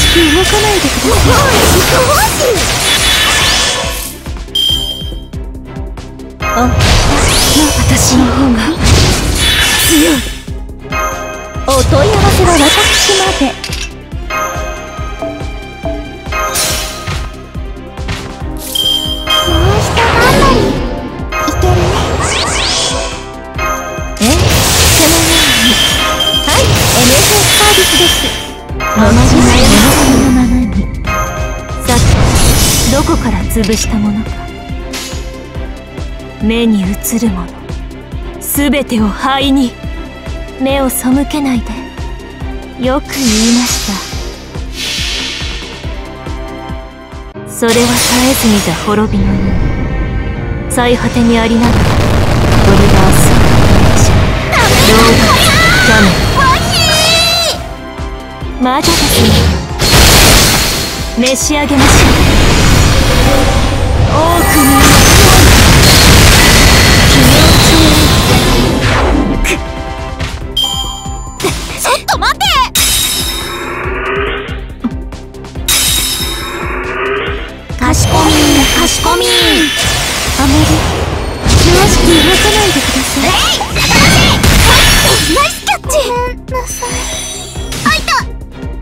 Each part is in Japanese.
しく動かないでください。あ、私の方が強い。お問い合わせは私まで。 もう一頑張りいけるね。 そのように。はい、NFS サービスです。あまり悩みのままに。さて、どこから潰したものか。目に映るものすべてを灰に。目を背けないで。よく言いました。それは絶えず見た滅びの意味。最果てにありながらこれが明日のじゃ。どうだキャメル魔女ですね。召し上げましょう。多くにちょっと待て。かしこみかしこみ。 あまり詳しく動かないでください。 ナイスキャッチ。ごめんなさい。あ、いた。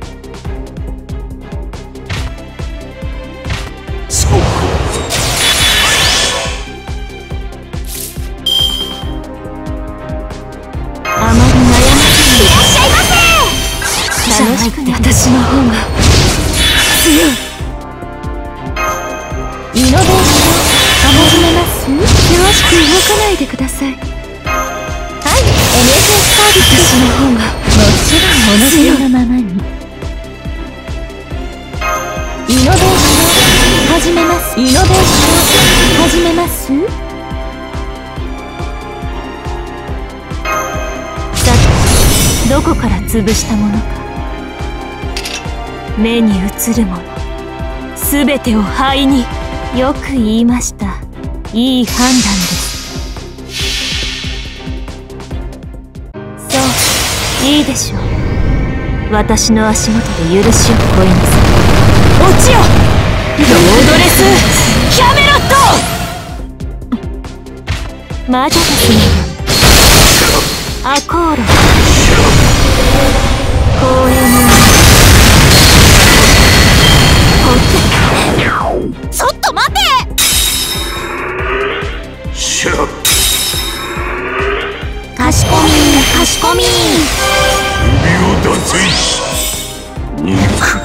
そうあまり悩ませいらっしゃいませ。 楽しくて私の方が強い。イノベーション始めます。詳しく動かないでください。はい、NFS サービス。私の方がもちろん同じようなままに。イノベーション始めます。イノベーション始めます。さて、どこから潰したものか。目に映るものすべてを灰に。よく言いました。いい判断です。そういいでしょう。私の足元で許しを乞いなさい。落ちよロードレスキャメロット。魔女たちにアコーロ光栄のちょっと待て。 シャッかしこみかしこみ。 指を出せ肉。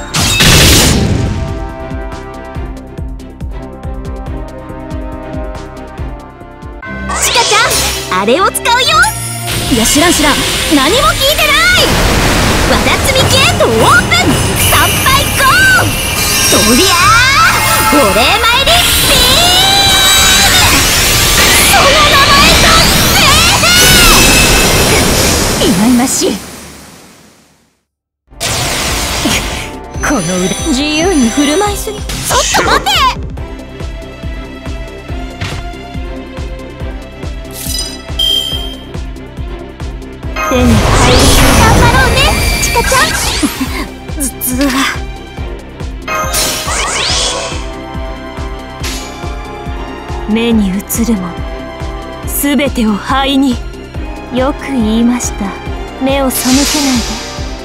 チカちゃん、あれを使うよ。 いや知らん何も聞いてない。和田摘みゲートオープン。参拝ゴー。そりゃあお礼参りビーム。その名前だって忌々しい。この腕自由に振る舞いすぎ。 ちょっと待て。 手に入る。 頑張ろうねチカちゃん。 頭痛が。目に映るものすべてを灰に。よく言いました。目を背けないで。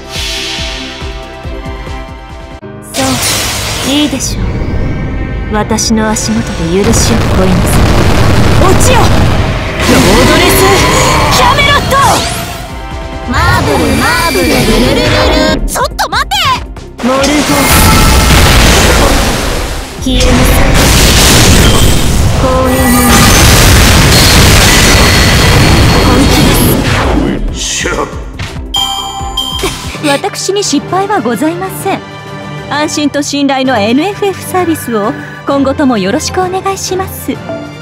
そういいでしょう。私の足元で許しを乞いなさい。落ちよロードレスキャメロット。 マーブルマーブルルルルルル。ちょっと待て。 モルゴー消えなさい。光栄の本気です。 シャッ私に失敗はございません。安心と信頼の NFF サービスを今後ともよろしくお願いします。